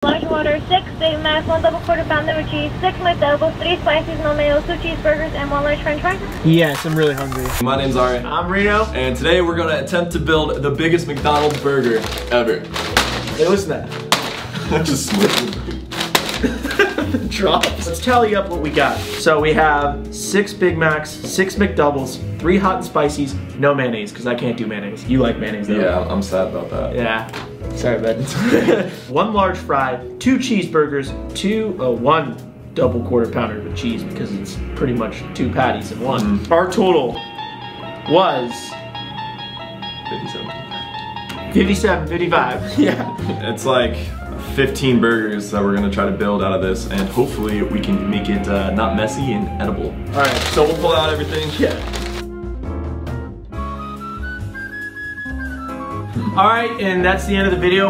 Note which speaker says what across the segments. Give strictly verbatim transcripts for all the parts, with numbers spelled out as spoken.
Speaker 1: large water, six Big Macs, one double quarter pounder with cheese, six McDoubles, three spices, no mayo, two cheeseburgers, and one large french fries.
Speaker 2: Yes, I'm really hungry.
Speaker 3: My name's Ari.
Speaker 2: I'm Reno.
Speaker 3: And today we're gonna attempt to build the biggest McDonald's burger ever.
Speaker 2: Hey, listen to that.
Speaker 3: I'm just smoking.
Speaker 2: Drops. Let's tally up what we got. So we have six Big Macs, six McDoubles, three hot and spices, no mayonnaise, because I can't do mayonnaise. You like mayonnaise though.
Speaker 3: Yeah, I'm sad about that.
Speaker 2: Yeah. Sorry, bud. One large fry, two cheeseburgers, two, uh, one double quarter pounder with cheese because it's pretty much two patties in one. Mm. Our total was
Speaker 3: fifty-seven.
Speaker 2: fifty-seven, fifty-five. Yeah.
Speaker 3: It's like fifteen burgers that we're gonna try to build out of this, and hopefully we can make it uh, not messy and edible.
Speaker 2: All right.
Speaker 3: So we'll pull out everything.
Speaker 2: Yeah. All right, and that's the end of the video.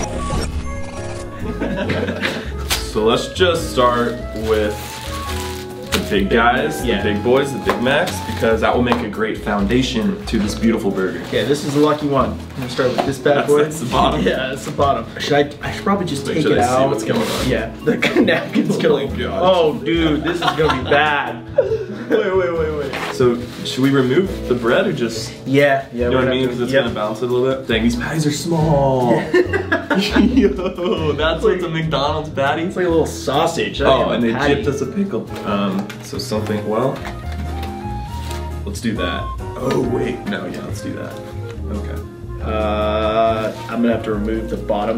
Speaker 3: So let's just start with the big guys,
Speaker 2: Yeah.
Speaker 3: the big boys, the Big Macs, because that will make a great foundation to this beautiful burger.
Speaker 2: Okay, this is the lucky one. I'm gonna start with this bad
Speaker 3: That's,
Speaker 2: boy.
Speaker 3: that's the bottom.
Speaker 2: Yeah, that's the bottom. Should I? I should probably just
Speaker 3: Wait,
Speaker 2: take
Speaker 3: should
Speaker 2: it
Speaker 3: I see
Speaker 2: out.
Speaker 3: what's going on?
Speaker 2: Yeah, the napkin's
Speaker 3: Oh
Speaker 2: going.
Speaker 3: my God.
Speaker 2: Oh, dude, this is gonna be bad.
Speaker 3: Wait, wait, wait, wait. So should we remove the bread or just?
Speaker 2: Yeah, yeah.
Speaker 3: You know what I mean? Because it's
Speaker 2: yep.
Speaker 3: gonna bounce it a little bit. Dang, these patties are small. Yo, that's what's a McDonald's patty.
Speaker 2: It's like a little sausage.
Speaker 3: Oh, and they
Speaker 2: patty.
Speaker 3: dipped us a pickle. Um, so something. Well, let's do that. Oh wait, no, yeah, let's do that. Okay.
Speaker 2: Uh, I'm gonna have to remove the bottom.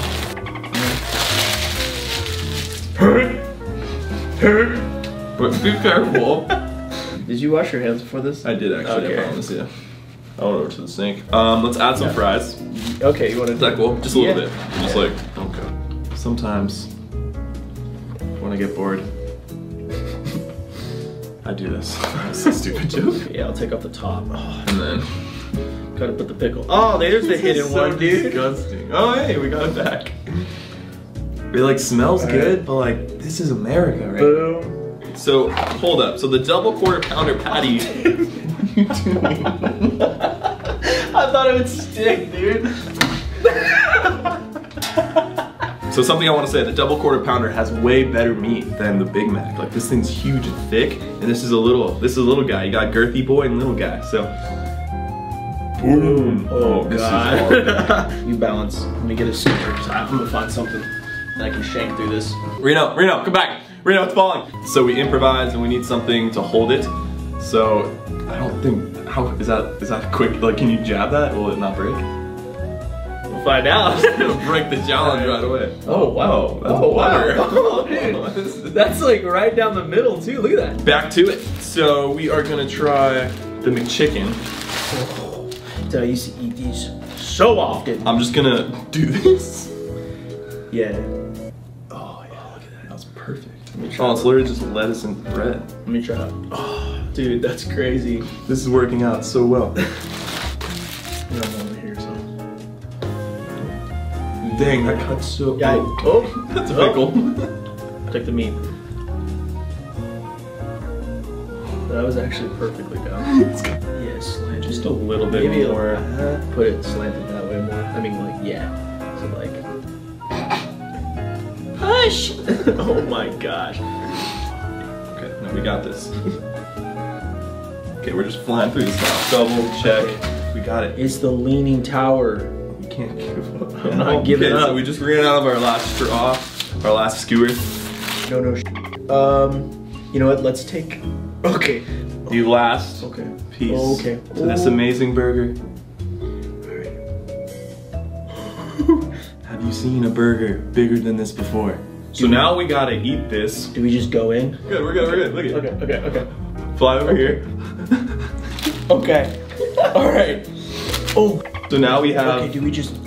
Speaker 3: But be careful.
Speaker 2: Did you wash your hands before this?
Speaker 3: I did actually.
Speaker 2: Okay.
Speaker 3: I promise you. I went over to the sink. Um, let's add some
Speaker 2: Yeah.
Speaker 3: fries.
Speaker 2: Okay, you want to?
Speaker 3: Is that cool? Just a little
Speaker 2: Yeah.
Speaker 3: bit. Just
Speaker 2: Yeah.
Speaker 3: like, okay. Sometimes, when I get bored, I do this. It's a stupid joke.
Speaker 2: Yeah, I'll take off the top. Oh,
Speaker 3: And then,
Speaker 2: gotta put the pickle. Oh, there's the
Speaker 3: This
Speaker 2: hidden
Speaker 3: is so
Speaker 2: one, dude.
Speaker 3: disgusting. Oh, hey, we got it back. It like smells
Speaker 2: All
Speaker 3: good,
Speaker 2: right.
Speaker 3: but like, this is America, right?
Speaker 2: Boom.
Speaker 3: So, hold up. So the double quarter pounder patty. What are you doing?
Speaker 2: I thought it would stick, dude.
Speaker 3: So something I want to say, the double quarter pounder has way better meat than the Big Mac. Like this thing's huge and thick, and this is a little, this is a little guy. You got girthy boy and little guy, so. Boom.
Speaker 2: Oh,
Speaker 3: this is
Speaker 2: God.
Speaker 3: hard.
Speaker 2: You balance. Let me get a scissors. I'm gonna find something that I can shank through this.
Speaker 3: Reno, Reno, come back. Reno, it's falling. So we improvise and we need something to hold it. So I don't think, how, is that, is that quick? Like, can you jab that? Will it not break?
Speaker 2: We'll find out.
Speaker 3: It'll break the challenge right away.
Speaker 2: Oh, wow.
Speaker 3: That's
Speaker 2: Oh, wow.
Speaker 3: butter.
Speaker 2: Oh, dude. That's like right down the middle, too. Look at that.
Speaker 3: Back to it. So we are gonna try the McChicken.
Speaker 2: Oh, I used to eat these so often.
Speaker 3: I'm just gonna do this.
Speaker 2: Yeah.
Speaker 3: Oh yeah, look at that. That was perfect.
Speaker 2: Let me try.
Speaker 3: Oh, it's literally just lettuce and bread.
Speaker 2: Let me try. Oh, dude, that's crazy.
Speaker 3: This is working out so well.
Speaker 2: No one here, so.
Speaker 3: Dang, that cut so.
Speaker 2: Yeah. I, oh,
Speaker 3: That's a
Speaker 2: oh.
Speaker 3: pickle.
Speaker 2: Take the meat. That was actually perfectly done. Yeah, slanted.
Speaker 3: Just a little bit
Speaker 2: Maybe
Speaker 3: more.
Speaker 2: Uh, put it slanted that way more. I mean, like, yeah. So, like. Push! Oh my gosh.
Speaker 3: Okay, no, we got this. Okay, we're just flying through this now. Double check. We got it.
Speaker 2: It's the Leaning Tower.
Speaker 3: We can't give up.
Speaker 2: I'm not giving
Speaker 3: okay,
Speaker 2: up.
Speaker 3: So we just ran out of our last straw, our last skewer.
Speaker 2: No, no. Sh um, you know what? Let's take. Okay.
Speaker 3: The last
Speaker 2: Okay.
Speaker 3: piece
Speaker 2: Okay.
Speaker 3: to this amazing burger. Have you seen a burger bigger than this before? So now we gotta eat this.
Speaker 2: Do we just go in?
Speaker 3: Good, we're good, we're good. Look at
Speaker 2: Okay, okay, okay.
Speaker 3: Fly over here.
Speaker 2: Okay. All right. Oh.
Speaker 3: So now we have.
Speaker 2: Okay, do we just.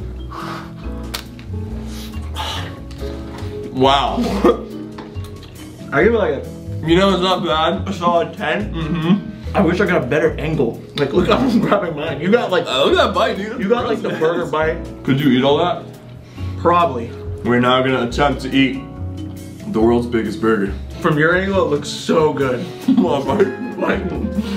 Speaker 3: Wow.
Speaker 2: I give it like a,
Speaker 3: You know it's not bad.
Speaker 2: a solid ten.
Speaker 3: Mm-hmm.
Speaker 2: I wish I got a better angle. Like, look, I'm grabbing mine. You got like.
Speaker 3: Uh, look at that bite, dude.
Speaker 2: You got like the burger bite.
Speaker 3: Could you eat all that?
Speaker 2: Probably.
Speaker 3: We're now gonna attempt to eat the world's biggest burger.
Speaker 2: From your angle, it looks so good.
Speaker 3: Come on, bite.
Speaker 2: Like.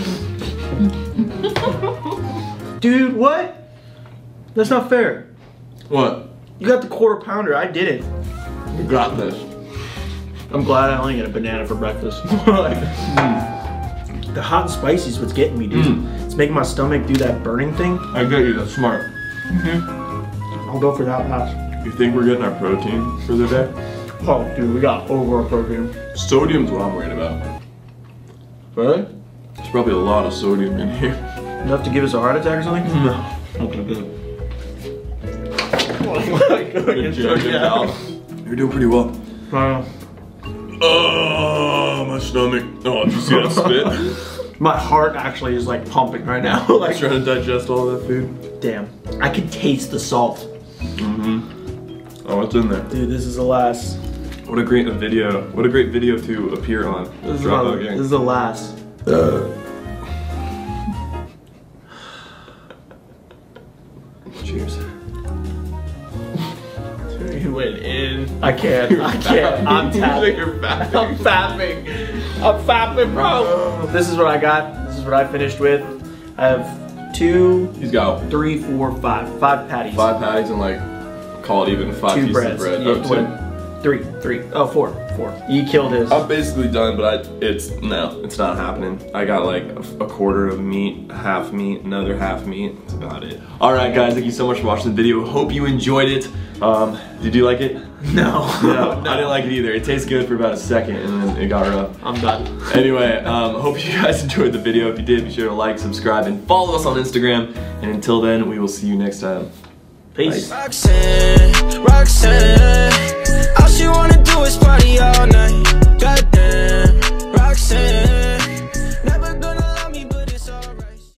Speaker 2: Dude, what? That's not fair.
Speaker 3: What?
Speaker 2: You got the quarter pounder. I didn't.
Speaker 3: You got this.
Speaker 2: I'm glad I only get a banana for breakfast. Like, mm. The hot and spicy is what's getting me, dude.
Speaker 3: Mm.
Speaker 2: It's making my stomach do that burning thing.
Speaker 3: I get you, that's smart.
Speaker 2: Mm-hmm. I'll go for that pass.
Speaker 3: You think we're getting our protein for the day?
Speaker 2: Oh, dude, we got over protein.
Speaker 3: Sodium's what I'm worried about.
Speaker 2: Really?
Speaker 3: There's probably a lot of sodium in here.
Speaker 2: Enough to give us a heart attack or something?
Speaker 3: No.
Speaker 2: Okay, good.
Speaker 3: Good job, good job. You're doing pretty well.
Speaker 2: Uh,
Speaker 3: Oh, my stomach. Oh, did you see that spit?
Speaker 2: my heart actually is like pumping right now.
Speaker 3: Like
Speaker 2: Like,
Speaker 3: trying to digest all that food.
Speaker 2: damn. I can taste the salt.
Speaker 3: Mm-hmm. Oh, it's in there.
Speaker 2: Dude, this is the last.
Speaker 3: What a great video. What a great video to appear on.
Speaker 2: This is,
Speaker 3: Dropout
Speaker 2: the,
Speaker 3: Gang.
Speaker 2: this is the last.
Speaker 3: Uh. Cheers.
Speaker 2: You went in. I can't. I can't. I'm tapping.
Speaker 3: You're fapping.
Speaker 2: I'm fapping. I'm fapping, bro. This is what I got. This is what I finished with. I have two,
Speaker 3: He's got
Speaker 2: three, four, five. Five patties.
Speaker 3: five patties and like, call it even five
Speaker 2: Two
Speaker 3: pieces
Speaker 2: breads.
Speaker 3: of bread.
Speaker 2: Yeah,
Speaker 3: Oh, two.
Speaker 2: what- Three. Three. Oh, four. Four. You killed his.
Speaker 3: I'm basically done, but I, it's, no, it's not happening. I got like a, a quarter of meat, half meat, another half meat. That's about it. All right, guys, thank you so much for watching the video. Hope you enjoyed it. Um, did you like it?
Speaker 2: No.
Speaker 3: No, I didn't like it either. It tastes good for about a second and then it got rough.
Speaker 2: I'm done.
Speaker 3: Anyway, um, hope you guys enjoyed the video. If you did, be sure to like, subscribe, and follow us on Instagram. And until then, we will see you next time.
Speaker 2: Peace.
Speaker 4: Roxanne, Roxanne, all she wanna do is party all night. Goddamn, Roxanne.